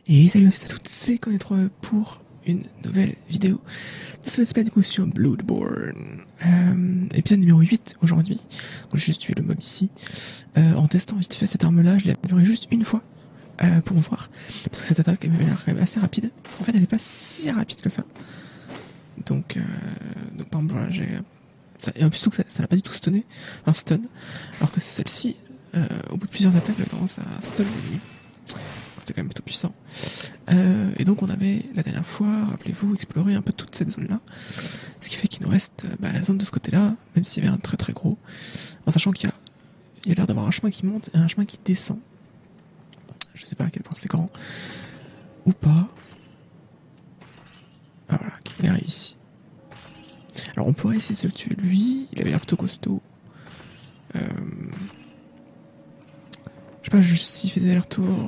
Et salut à toutes, c'est Connaître pour une nouvelle vidéo de ce let's play du coup sur Bloodborne. Épisode numéro 8 aujourd'hui. Donc j'ai juste tué le mob ici. En testant vite fait cette arme là, je l'ai améliorée juste une fois pour voir. Parce que cette attaque avait l'air quand même assez rapide. En fait elle n'est pas si rapide que ça. Donc par exemple voilà, et en plus que ça n'a pas du tout stunné. Enfin stun. Alors que celle-ci, au bout de plusieurs attaques, elle a tendance à stun l'ennemi. C'était quand même plutôt puissant. Et donc on avait la dernière fois, rappelez-vous, exploré un peu toute cette zone là, ce qui fait qu'il nous reste la zone de ce côté là, même s'il y avait un très très gros, en sachant qu'il y a l'air d'avoir un chemin qui monte et un chemin qui descend. Je sais pas à quel point c'est grand ou pas. Ah voilà, il arrive ici. Alors on pourrait essayer de se le tuer lui, il avait l'air plutôt costaud. Je sais pas, juste s'il faisait aller-retour.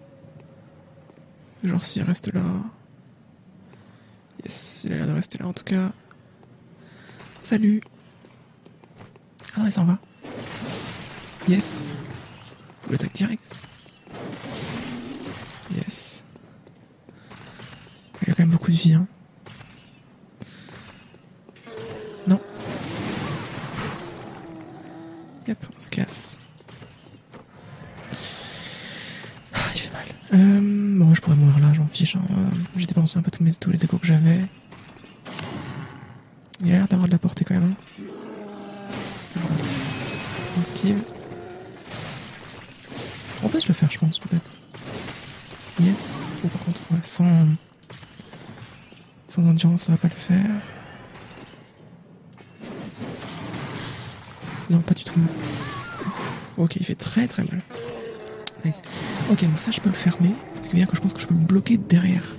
Genre s'il reste là. Yes, il a l'air de rester là en tout cas. Salut. Ah non, il s'en va. Yes. Le attaque direct. Yes. Il a quand même beaucoup de vie, hein. Non. Yep, on se casse. Ah, il fait mal. Bon, je pourrais mourir là, j'en fiche. Hein. J'ai dépensé un peu tous les échos que j'avais. Il a l'air d'avoir de la portée quand même. Hein. On esquive. On peut se le faire, je pense, peut-être. Yes. Bon, par contre, ouais, sans endurance, ça va pas le faire. Non, pas du tout. Ok, il fait très très mal. Nice. Ok, donc ça je peux le fermer. Ce qui veut dire que je pense que je peux le bloquer derrière.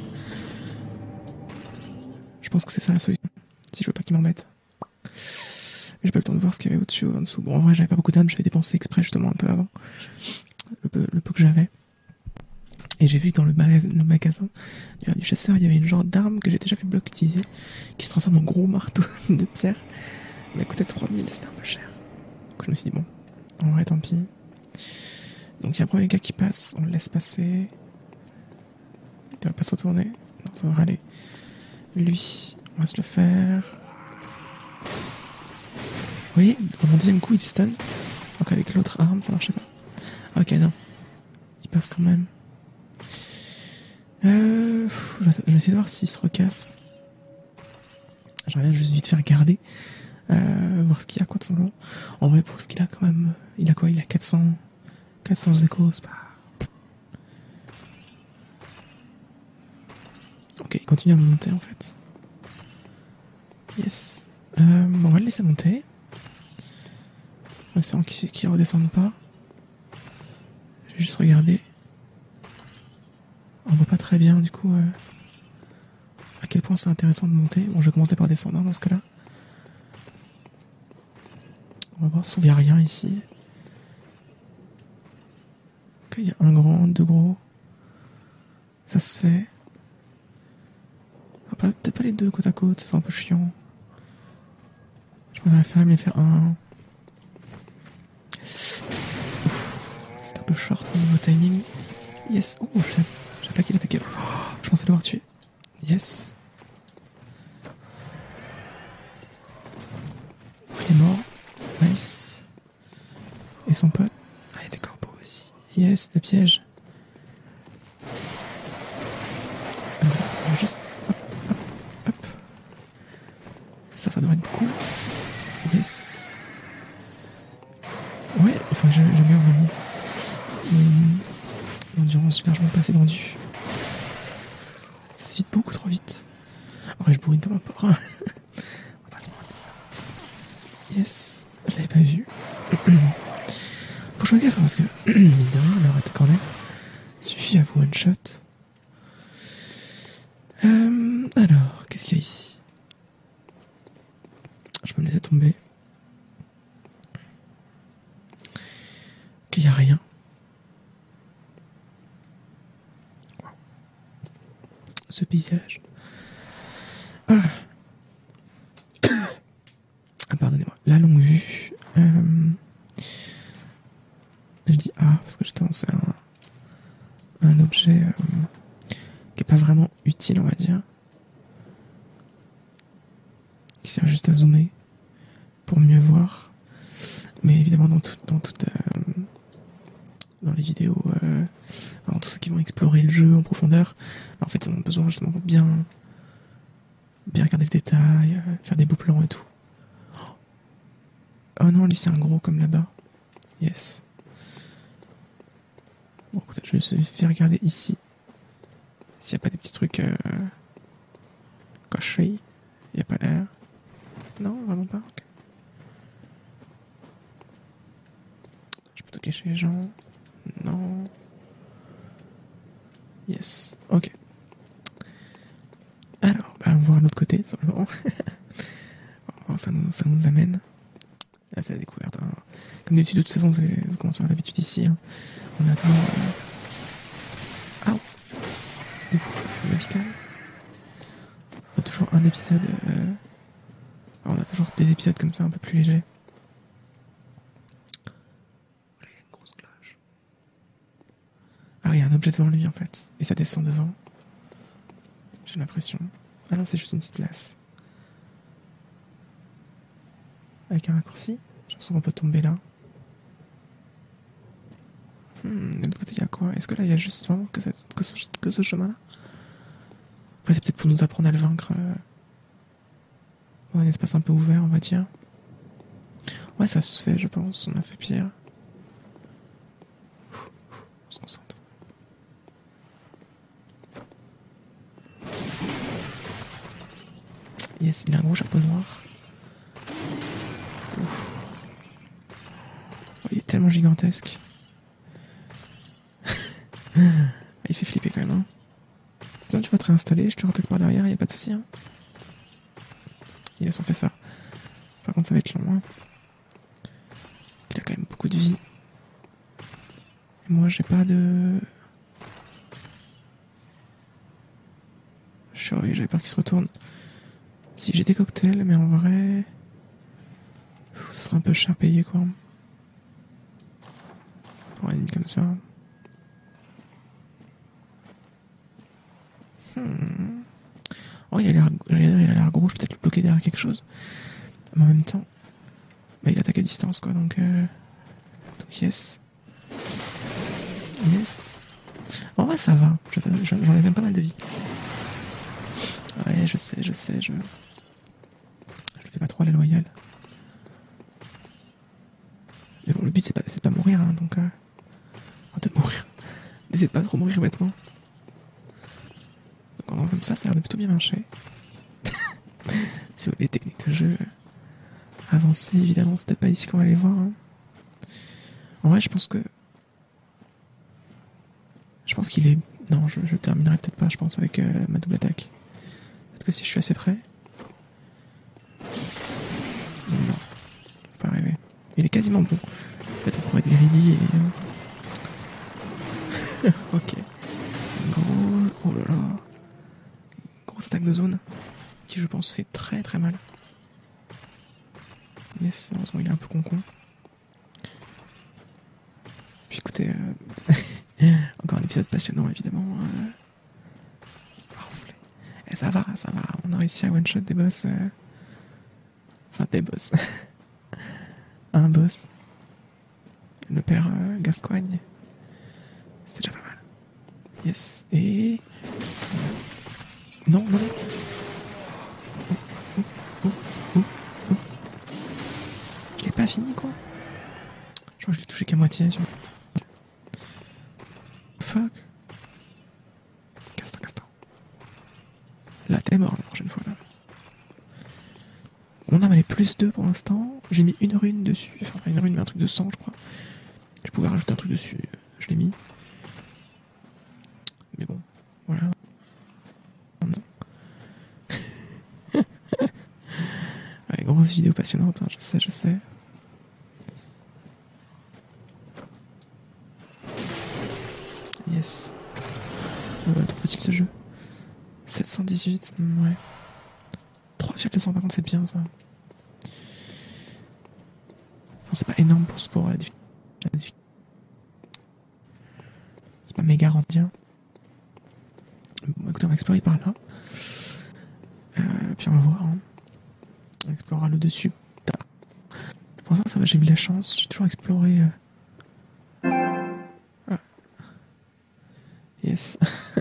Je pense que c'est ça la solution. Si je veux pas qu'il m'embête. Mais j'ai pas le temps de voir ce qu'il y avait au-dessus ou en dessous. Bon, en vrai, j'avais pas beaucoup d'âme, j'avais dépensé exprès justement un peu avant. Le peu que j'avais. Et j'ai vu que dans le magasin du chasseur, il y avait une genre d'arme que j'ai déjà vu Block utiliser, qui se transforme en gros marteau de pierre. Mais elle coûtait 3000, c'était un peu cher. Donc je me suis dit, bon, en vrai, tant pis. Donc il y a un premier gars qui passe, on le laisse passer. Il devrait pas se retourner. Non, ça devrait aller. Lui, on va se le faire. Vous voyez, dans mon deuxième coup, il est stun. Donc avec l'autre arme, ça marchait pas. Ok, non. Il passe quand même. Je vais essayer de voir s'il se recasse. J'aimerais bien juste vite faire regarder. Voir ce qu'il y a, quoi de son long. En vrai, pour ce qu'il a quand même... Il a quoi? Il a 400 échos, c'est pas... Ok, il continue à monter en fait. Yes. Bon, on va le laisser monter. En espérant qu'il redescende pas. Je vais juste regarder. On voit pas très bien du coup à quel point c'est intéressant de monter. Bon, je vais commencer par descendre dans ce cas-là. On va voir, sauf qu'il n'y a rien ici. Ok, il y a un grand, deux gros. Ça se fait. Peut-être pas les deux côte à côte, c'est un peu chiant. Je préférerais me faire un. C'est un peu short niveau timing. Yes. Oh, j'ai pas qu'il attaquait. Oh, je pensais l'avoir tué. Yes. Il est mort. Nice. Et son pote. Ah, il y a des corbeaux aussi. Yes, le piège. On va juste. Hop, hop, hop. Ça devrait être beaucoup. Yes. Ouais, il faut que j'améliore l'endurance, j'ai largement pas assez vendu. Ça se vide beaucoup trop vite. Ouais, je bourrine dans ma part. On va pas se mentir. Yes, je l'avais pas vu. Faut choisir gaffe parce que, mine de rien, leur attaque en l'air suffit à vous one shot. Alors, qu'est-ce qu'il y a ici? Je peux me laisser tomber. Qu'il y a rien. Wow. Ce paysage. Ah, pardonnez-moi. La longue vue. Je dis parce que je pensais à un objet pas vraiment utile, on va dire. Qui sert juste à zoomer pour mieux voir. Mais évidemment, dans les vidéos, dans tous ceux qui vont explorer le jeu en profondeur, en fait, ils ont besoin justement pour bien regarder le détail, faire des beaux plans et tout. Oh non, lui c'est un gros comme là-bas. Yes. Bon, écoute, je vais faire regarder ici. S'il n'y a pas des petits trucs cachés. Il n'y a pas l'air. Non, vraiment pas. Okay. Je peux tout cacher les gens. Non. Yes. Ok. Alors, on va voir l'autre côté, simplement. ça nous amène. Là, c'est la découverte. Hein. Comme d'habitude, de toute façon, vous commencez à avoir l'habitude ici. Hein. On a toujours... Ah. Ouf, c'est ma vie quand même. On a toujours un épisode... On a toujours des épisodes comme ça, un peu plus légers. Il y a une grosse cloche. Ah oui, il y a un objet devant lui, en fait. Et ça descend devant. J'ai l'impression. Ah non, c'est juste une petite place. Avec un raccourci. J'ai l'impression qu'on peut tomber là. De l'autre côté, il y a quoi? Est-ce que là, il y a juste vraiment que ce chemin-là? Après, c'est peut-être pour nous apprendre à le vaincre. Un espace un peu ouvert, on va dire. Ouais, ça se fait, je pense. On a fait pire. On se concentre. Yes, il a un gros chapeau noir. Ouf. Oh, il est tellement gigantesque. Il fait flipper quand même. Hein. Sinon, tu vas te réinstaller, je te rattaque par derrière, y a pas de souci. Hein. Yes, on fait ça. Par contre, ça va être long. Hein. Parce qu'il a quand même beaucoup de vie. Et moi, j'ai pas de... J'avais peur qu'il se retourne. Si j'ai des cocktails, mais en vrai... ça serait un peu cher payé, quoi. Pour un ennemi comme ça. Oh, il a l'air gros, je peux peut-être le bloquer derrière quelque chose. Mais en même temps, bah, il attaque à distance, quoi, donc yes. Yes. En vrai, ça va. J'enlève même pas mal de vie. Ouais, je sais, je fais pas trop à la loyale. Mais bon, le but, c'est pas mourir, hein, donc... de mourir. D'essayer de pas trop mourir bêtement. Donc, comme ça a l'air de plutôt bien marcher. Si vous voulez les techniques de jeu avancées, évidemment, c'est peut-être pas ici qu'on va les voir. Hein. En vrai, je pense qu'il est... Non, je terminerai peut-être pas, je pense, avec ma double attaque. Peut-être que si je suis assez près... Non, faut pas rêver. Il est quasiment bon. En fait, on pourrait être greedy et... ok. Gros... Oh là là. Grosse attaque de zone. Qui, je pense, fait très très mal. Yes, heureusement, il est un peu con-con. Puis écoutez... encore un épisode passionnant, évidemment. Et ça va. On a réussi à one-shot des boss. Enfin, des boss. Un boss. Le père Gascoigne. C'est déjà pas mal. Yes. Et... Non. Oh. Je l'ai pas fini, quoi. Je crois que je l'ai touché qu'à moitié. Fuck. Casse-toi. Là, t'es mort la prochaine fois, là. Mon arme, elle est plus 2 pour l'instant. J'ai mis une rune dessus. Enfin, pas une rune, mais un truc de sang, je crois. Je pouvais rajouter un truc dessus. Je l'ai mis. Mais bon, voilà. Ouais, grosse vidéo passionnante, hein, je sais. Yes. Trop facile ce jeu. 718, ouais. 3,100 par contre, c'est bien ça. Enfin, c'est pas énorme pour la difficulté. C'est pas méga rentien. Bon, écoute, écoutez, on va explorer par là. Puis on va voir. Hein. On explorera le dessus. Pour ça va, j'ai eu la chance. J'ai toujours exploré. Ah. Yes.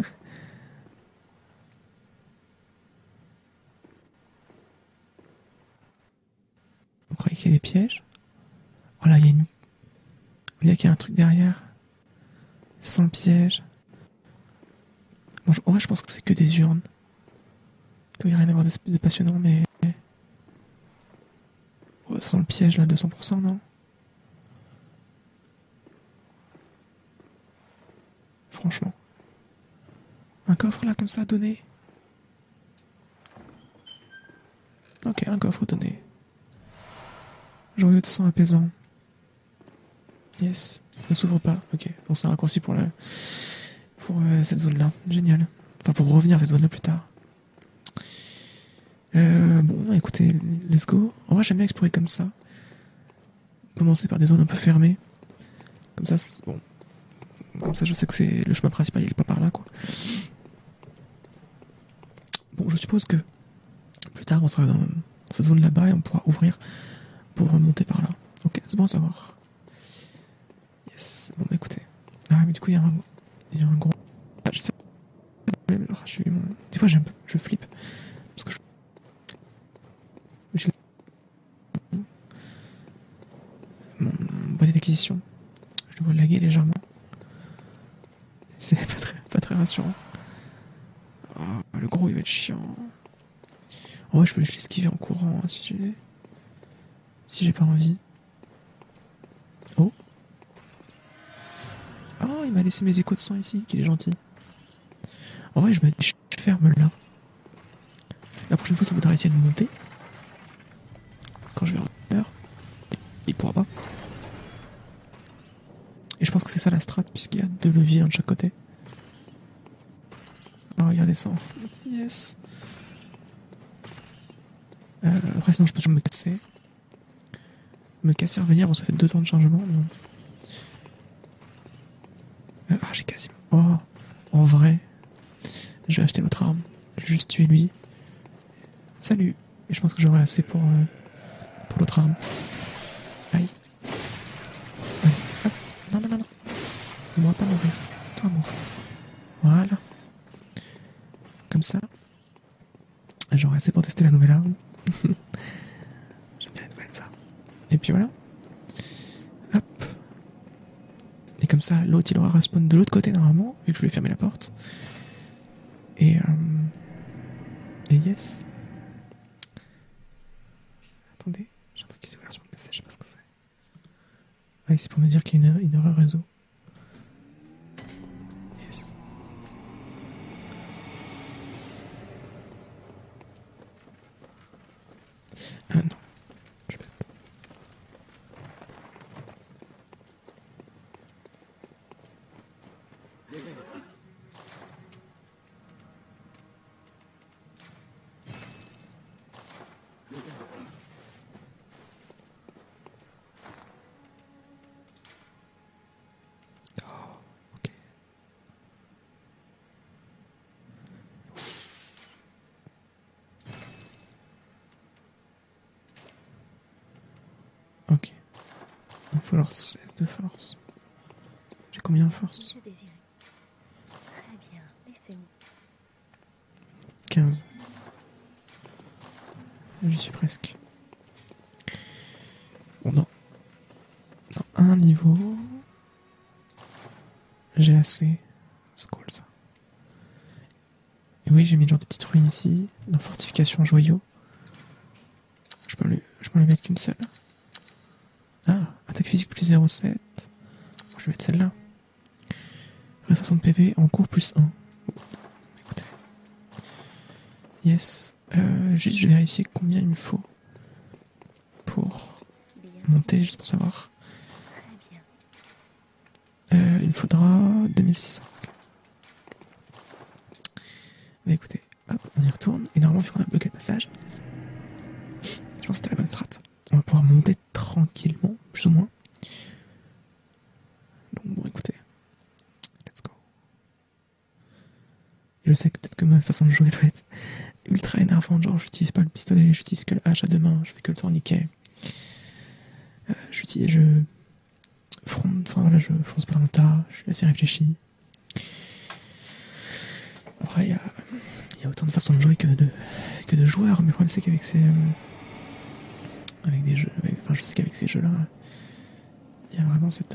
Vous croyez qu'il y a des pièges? Voilà, il y a une. On dirait qu'il y a un truc derrière. Ça sent le piège. Bon, en vrai, je pense que c'est que des urnes. Il doit y rien avoir de passionnant, mais. Oh, ça sent le piège là, 200%, non? Franchement. Un coffre là, comme ça, donné. Ok, un coffre donné. Joyeux de sang apaisant. Yes. Ne s'ouvre pas. Ok. Bon, c'est un raccourci pour cette zone-là. Génial. Enfin, pour revenir à cette zone-là plus tard. Bon, écoutez, let's go. En vrai, j'aime bien explorer comme ça. Commencer par des zones un peu fermées. Comme ça, bon. Comme ça, je sais que c'est le chemin principal, il est pas par là, quoi. Bon, je suppose que plus tard, on sera dans cette zone là-bas et on pourra ouvrir pour remonter par là. Ok, c'est bon à savoir. Yes. Bon, bah écoutez. Ah, mais du coup, il y a un gros. Ah, je sais pas. Des fois, je flippe. Parce que mon boîtier d'acquisition. Je le vois laguer légèrement. C'est pas très rassurant. Oh, le gros, il va être chiant. En vrai, je peux juste l'esquiver en courant hein, si j'ai pas envie. Oh. Oh, il m'a laissé mes échos de sang ici, qu'il est gentil. En vrai, je ferme là. La prochaine fois qu'il voudra essayer de monter, quand je vais revenir, il pourra pas. Et je pense que c'est ça la strat, puisqu'il y a 2 leviers de chaque côté. Oh, regardez ça. Yes. Après, sinon, je peux toujours me casser. Me casser, revenir, bon, ça fait 2 temps de chargement. Bon. J'ai quasiment. Oh, en vrai, je vais acheter votre arme. Je vais juste tuer lui. Salut. Et je pense que j'aurai assez pour l'autre arme. Aïe. Allez, hop. Non. Moi, pas mourir. Toi, mort. Voilà. Comme ça. J'aurai assez pour tester la nouvelle arme. J'aime bien les nouvelles, ça. Et puis voilà. Hop. Et comme ça, l'autre, il aura respawn de l'autre côté, normalement, vu que je lui ai fermé la porte. Et yes. Attendez, j'ai un truc qui s'est ouvert sur le PC, je sais pas ce que c'est. Ah, c'est pour me dire qu'il y a une erreur réseau. Yes. Non. Je vais ok. Ok. Il faut alors 16 de force. J'ai combien de force? 15. J'y suis presque. Bon, dans un niveau, j'ai assez. C'est cool ça. Et oui, j'ai mis le genre de petite ruine ici, dans fortification joyau. Je peux en mettre qu'une seule. Ah, attaque physique plus 0,7. Bon, je vais mettre celle-là. Restauration de PV en cours plus 1. Bon, écoutez. Yes. Juste, je vais vérifier combien il me faut pour monter, juste pour savoir. Il me faudra 2600. Bah écoutez, hop, on y retourne. Et normalement, vu qu'on a bloqué le passage, je pense que c'était la bonne strat. On va pouvoir monter tranquillement, plus ou moins. Donc bon, écoutez, let's go. Et je sais que peut-être que ma façon de jouer doit être ultra énervante, genre j'utilise pas le pistolet, j'utilise que le hache à deux mains, je fais que le tourniquet. Je fonce pas dans le tas, je suis assez réfléchi. Après, il y a autant de façons de jouer que de joueurs, mais le problème c'est qu'avec avec des jeux, je sais qu'avec ces jeux-là, il y a vraiment cette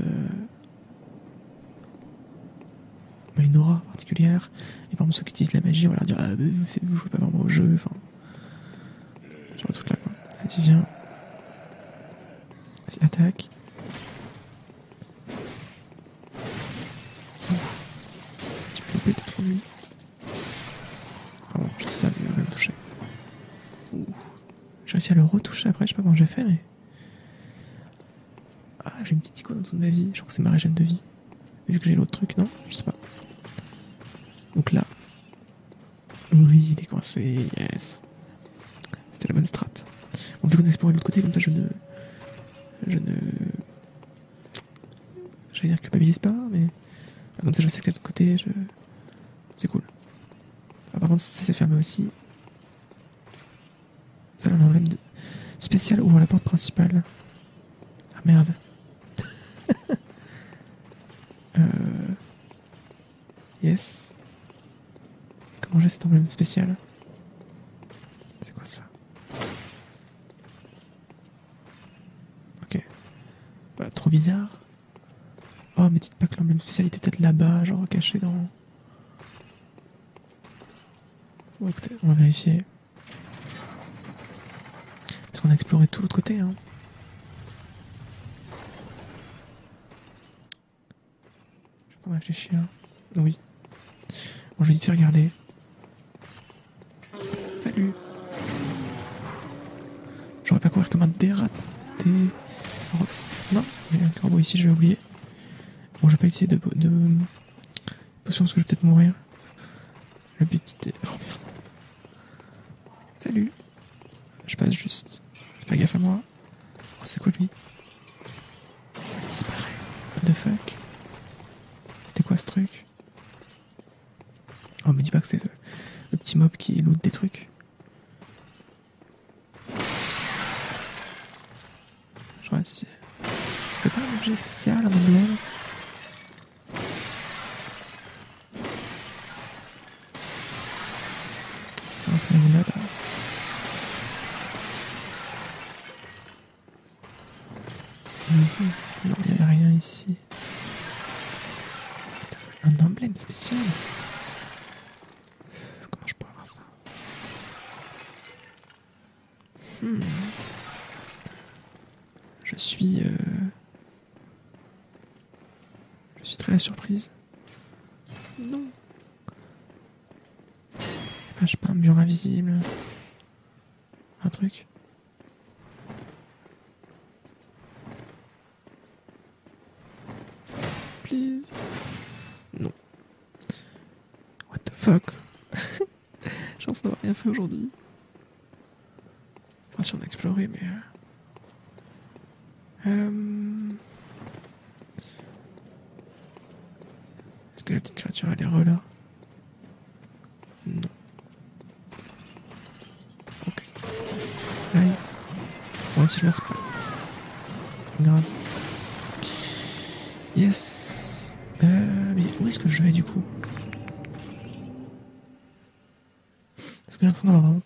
une aura particulière. Et par exemple, ceux qui utilisent la magie, on va leur dire vous jouez pas vraiment au jeu, enfin, genre le truc là quoi. Vas-y, viens. Vas-y, attaque. Tu peux péter trop lui. Vraiment, je dis ça, mais il va me toucher. J'ai réussi à le retoucher après, je sais pas comment j'ai fait, mais. Ah, j'ai une petite icône en dessous de ma vie, je crois que c'est ma régène de vie. Vu que j'ai l'autre truc, non? Je sais pas. Donc là. Oui, il est coincé, yes. C'était la bonne strat. Bon, vu qu'on a exploré de l'autre côté, comme ça je ne. J'allais dire culpabilise pas, mais. Comme ça je sais que de l'autre côté, c'est cool. Ah, par contre, ça s'est fermé aussi. Ça a un emblème spécial, ouvre la porte principale. Ah merde. Yes. Et comment j'ai cet emblème spécial? C'est quoi ça? Ok. Bah, trop bizarre. Oh, mais dites pas que l'emblème spécial était peut-être là-bas, genre caché dans... Bon, écoutez, on va vérifier. Parce qu'on a exploré tout l'autre côté, hein. Je suis en train de réfléchir. Oui. Bon, je vais vite faire regarder. Salut. J'aurais pas courir comme un dératé. Non, il y a un corbeau ici, je vais oublier. Bon, je vais pas utiliser de potion parce que je vais peut-être mourir. Le but c'était... Oh merde. Salut. Je passe juste. Fais pas gaffe à moi. Oh, c'est quoi lui? Il disparaît. What the fuck? C'était quoi ce truc? Oh, me dis pas que c'est le petit mob qui loot des trucs. Je vois si... C'est pas un objet spécial, un emblème? Ça va faire une note. Non, il n'y avait rien ici. Un emblème spécial? Comment je peux avoir ça? Je suis très la surprise. Non. Je sais pas, un mur invisible. Un truc. Please. Non. What the fuck? J'ai l'impression d'avoir rien fait aujourd'hui. Enfin, si on a exploré, mais... Est-ce que la petite créature elle est là? Non. Ok. Aïe. Bon, si je meurs, c'est pas grave. Yes. Mais où est-ce que je vais du coup? Est-ce que j'ai l'impression d'avoir vraiment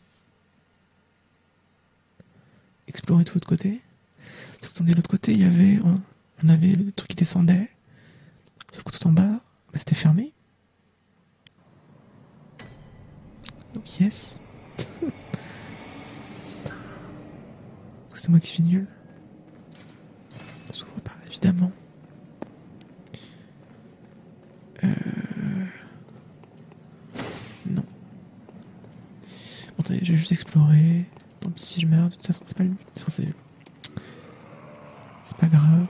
exploré tout l'autre côté? Parce que de l'autre côté, il y avait... On avait le truc qui descendait. Sauf que tout en bas, bah, c'était fermé. Donc yes. Putain. Est-ce que c'est moi qui suis nul? Ça s'ouvre pas, évidemment. Non. Bon, attendez, j'ai juste exploré. Tant pis si je meurs, de toute façon, c'est pas lui. Enfin, c'est pas grave.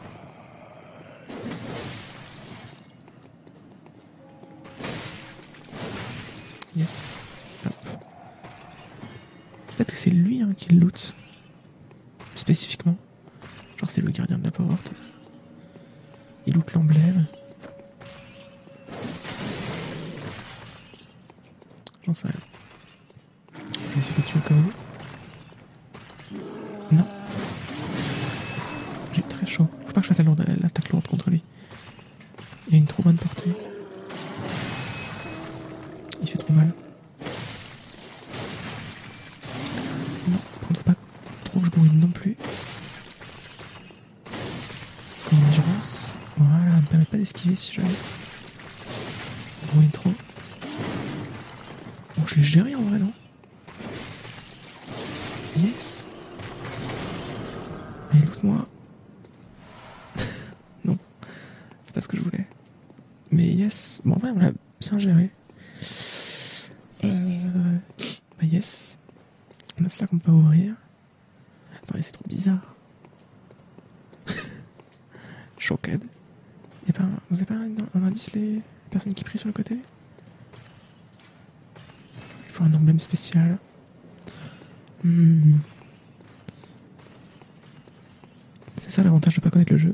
Yes. Hop. Peut-être que c'est lui hein, qui le loot. Spécifiquement. Genre c'est le gardien de la porte. Il loot l'emblème. j'en sais rien. Je vais essayer de le tuer au cas où. Non. J'ai très chaud. Faut pas que je fasse l'attaque lourde contre lui. Il a une trop bonne portée. Il fait trop mal. Non, par contre, faut pas trop que je bourrine non plus. Parce que mon endurance, voilà, ne me permet pas d'esquiver si jamais. Bourrine trop. Bon, je l'ai géré en vrai, non? Yes. Allez, loot-moi. Non, c'est pas ce que je voulais. Mais yes, bon en vrai on l'a bien géré. Bah yes. On a ça qu'on peut ouvrir. Attendez, c'est trop bizarre. Choquade. Vous avez pas un indice, les personnes qui prient sur le côté? Il faut un emblème spécial. C'est ça l'avantage de pas connaître le jeu.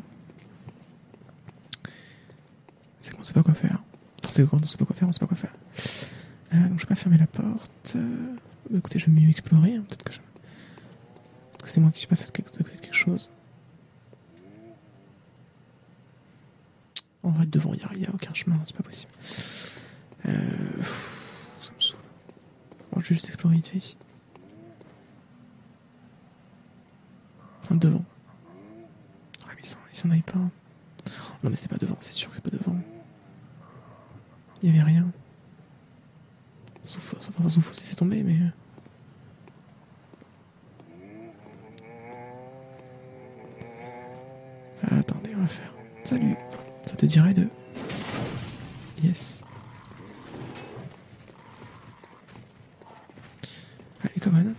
C'est qu'on sait pas quoi faire. Enfin, c'est quand on sait pas quoi faire, on sait pas quoi faire. Donc je vais pas fermer la porte. Bah, écoutez, je vais mieux explorer. Hein. Peut-être que c'est moi qui suis passé de côté de quelque chose. En vrai, devant, il y a aucun chemin, c'est pas possible. Ça me saoule. Bon, je vais juste explorer vite fait ici. Enfin, devant. Ouais, mais il s'en aille pas. Non, mais c'est pas devant, c'est sûr que c'est pas devant. Il y avait rien. Sauf si c'est tombé, mais... Attendez, on va faire... Salut. Ça te dirait de... Yes. Allez, commande.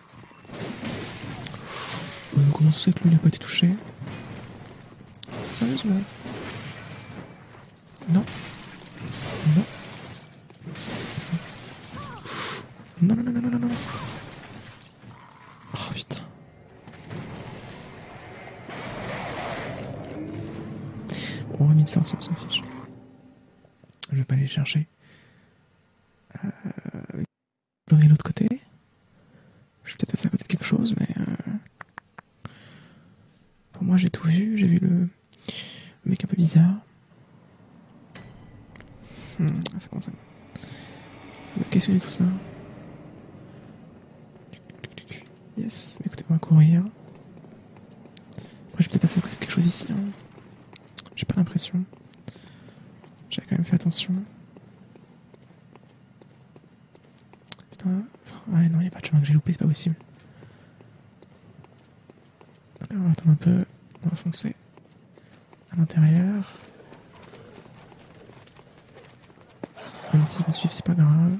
Comment ça se fait que lui, il a pas été touché? Sérieusement? Non. Non. Non, non, non, non, non, non, non. Oh putain. Bon, 1500, on s'en fiche. Je vais pas aller chercher. De l'autre côté. Je suis peut-être passé à côté de quelque chose, mais... Pour moi, j'ai tout vu. J'ai vu le mec un peu bizarre. Ça commence à me questionner tout ça. Yes, mais écoutez, on va courir. Après, je vais peut-être passer à côté de quelque chose ici. Hein. J'ai pas l'impression. J'avais quand même fait attention. Putain, ouais, non, il n'y a pas de chemin que j'ai loupé, c'est pas possible. On va attendre un peu. On va foncer à l'intérieur. Même s'ils me suivent, c'est pas grave.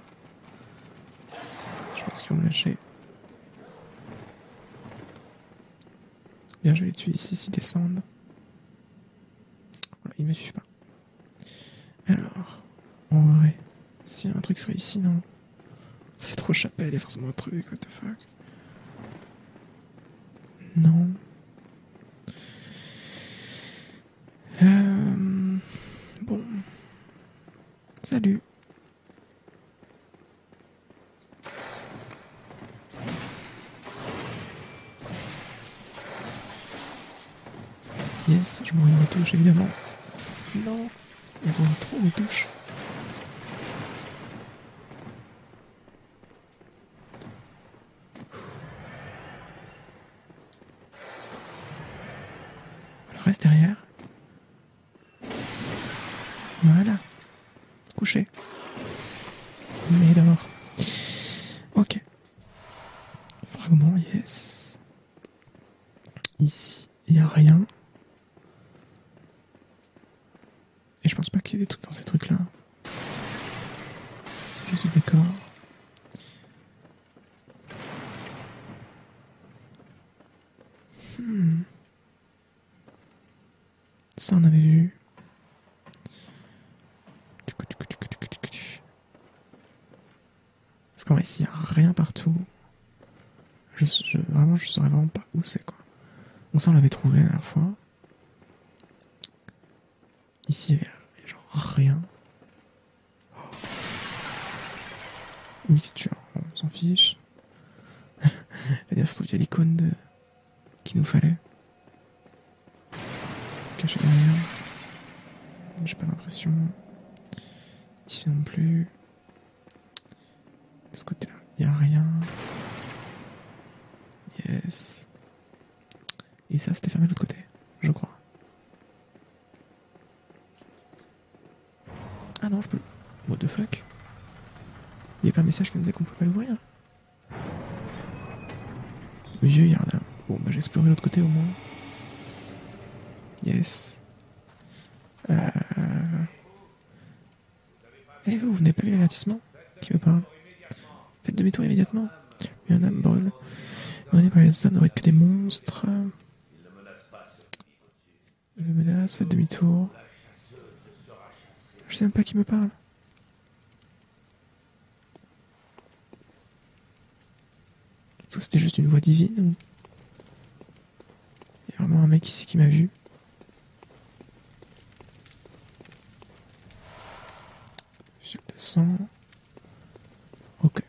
Je pense qu'ils vont me lâcher. Bien, je vais les tuer ici s'ils descendent. Voilà, ils me suivent pas. Alors, en vrai, s'il y a un truc serait ici, non? Ça fait trop chapelle, il y a forcément un truc, what the fuck. Non. Bon. Salut. Yes, je mourrai de ma touche, évidemment. Non, il y a trop de touches. Alors reste derrière. Voilà. Couché. Mais d'abord. Ok. Fragment, yes. Ici, il n'y a rien. Et je pense pas qu'il y ait des trucs dans ces trucs-là. Juste du décor. Ça, on avait vu. Parce qu'en vrai, s'il n'y a rien partout, vraiment, je saurais vraiment pas où c'est, quoi. Bon, ça, on l'avait trouvé la dernière fois. Ici, il y avait genre rien. Mixture, on s'en fiche. Là, ça se trouve, il y a l'icône qu'il nous fallait. Caché derrière. J'ai pas l'impression. Ici non plus. De ce côté-là, il n'y a rien. Yes. Et ça, c'était fermé de l'autre côté, je crois. Ah non, je peux... What the fuck? Il n'y a pas un message qui me disait qu'on pouvait pas l'ouvrir. Vieux Yardam. Bon, bah j'ai exploré l'autre côté au moins. Yes. Eh vous n'avez pas vu l'avertissement qui me parle? Faites demi-tour immédiatement. Il y en a brûle. On est par les hommes, n'aurait que des monstres. Il me menace, faites demi-tour. Je sais même pas qui me parle. Est-ce que c'était juste une voix divine ou... Il y a vraiment un mec ici qui m'a vu. Fiole de sang. Ok.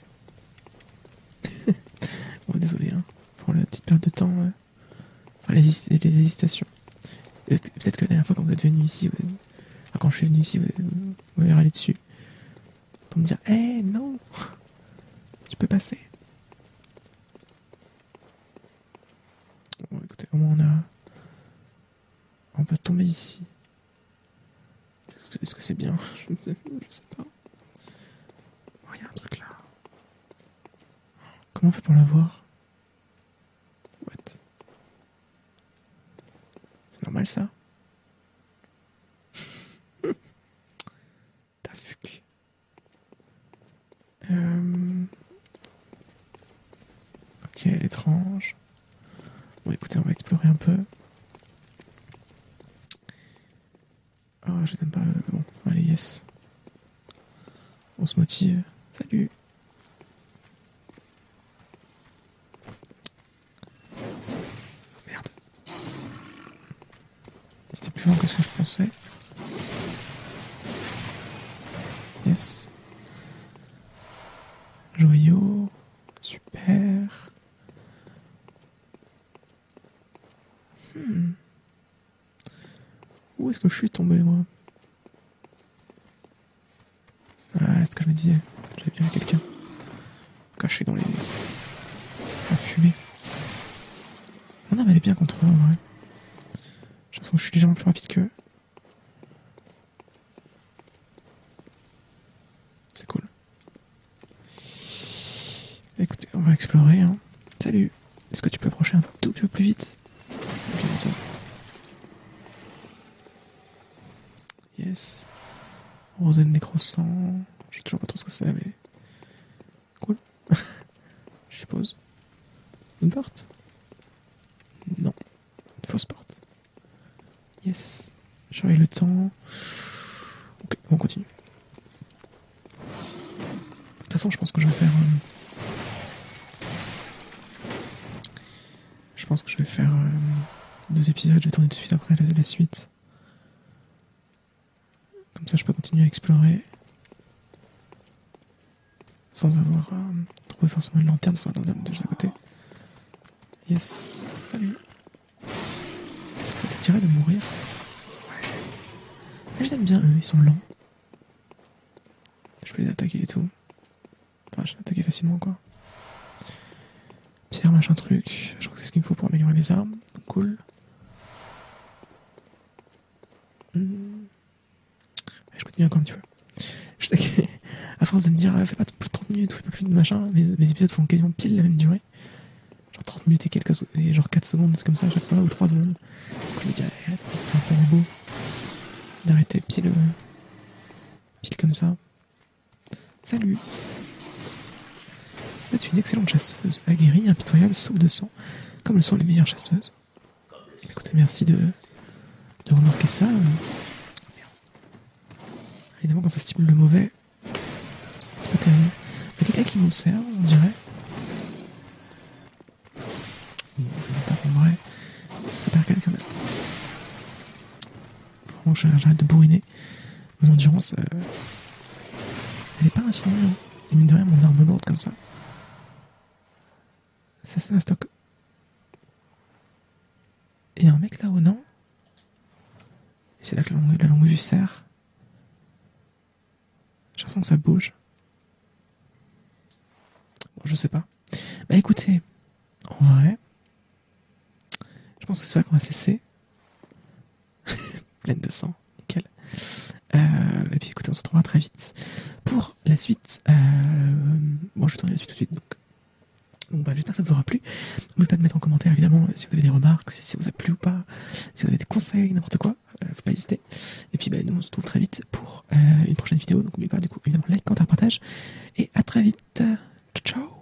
Bon, désolé hein, pour la petite perte de temps. Enfin, les hésitations. Peut-être que la dernière fois quand vous êtes venu ici, enfin, quand je suis venu ici, vous m'avez râlé dessus. Pour me dire, eh non, tu peux passer. Bon, écoutez, au moins on peut tomber ici. Est-ce que c'est bien? Je sais pas. Oh, il y a un truc là. Comment on fait pour l'avoir? What? C'est normal ça? T'as fuck. Ok, étrange. Bon, écoutez, on va explorer un peu. Oh, je les aime pas. Bon, allez, yes. On se motive. Salut. Merde. C'était plus long que ce que je pensais. Yes. Joyau. Super. Où est-ce que je suis tombé, moi? Ah, c'est ce que je me disais. J'avais bien vu quelqu'un caché dans la fumée. Non, mais elle est bien contre eux, en vrai. J'ai l'impression que je suis légèrement plus rapide qu'eux. C'est cool. Écoutez, on va explorer, hein. Salut. Est-ce que tu peux approcher un tout petit peu plus vite? Ok, ça. Yes. Rosaine nécrosant. Je sais toujours pas trop ce que c'est, mais... Cool. Je suppose. Une porte? Non. Une fausse porte. Yes. J'aurai le temps. Ok, on continue. De toute façon, je pense que je vais faire... Je pense que je vais faire 2 épisodes. Je vais tourner tout de suite après la suite. Comme ça, je peux continuer à explorer. Sans avoir trouvé forcément une lanterne sur la lanterne de juste à côté. Yes. Salut. Ça dirait de mourir. Ouais. Mais je les aime bien eux, ils sont lents. Je peux les attaquer et tout. Enfin, je les attaquer facilement quoi. Pierre machin truc. Je crois que c'est ce qu'il me faut pour améliorer les armes. Donc, cool. Je continue encore un petit peu. Je sais qu'à force de me dire fais pas plus de 30 minutes, fais pas plus de machin, mes épisodes font quasiment pile la même durée. Genre 30 minutes et genre 4 secondes, comme ça à chaque fois, ou 3 secondes. Donc je me dis, ça fait un peu robot d'arrêter pile comme ça. Salut. Vous êtes une excellente chasseuse, aguerrie, impitoyable, soupe de sang, comme le sont les meilleures chasseuses. Écoutez, merci de remarquer ça. Évidemment, quand ça stimule le mauvais, c'est pas terrible. Il y a quelqu'un qui m'observe, on dirait. Bon, je me tape en vrai. Ça perd quelqu'un même. Vraiment, j'arrête de bourriner. Mon endurance, elle est pas infinie. Hein. Et mine de rien, mon arme lourde comme ça. Ça c'est ma stock. Il y a un mec là-haut, non? Et c'est là que la longue vue sert. J'ai l'impression que ça bouge. Bon, je sais pas. Bah écoutez, en vrai, je pense que c'est ça qu'on va se laisser. Pleine de sang, nickel. Et puis écoutez, on se retrouvera très vite pour la suite. Bon, je vais tourner la suite tout de suite, donc bah, j'espère que ça vous aura plu. N'oubliez pas de mettre en commentaire évidemment si vous avez des remarques, si ça vous a plu ou pas, si vous avez des conseils, n'importe quoi, faut pas hésiter. Et puis bah, nous on se retrouve très vite pour une prochaine vidéo, donc n'oubliez pas du coup évidemment like, commentaire, partage, et à très vite. Ciao ciao.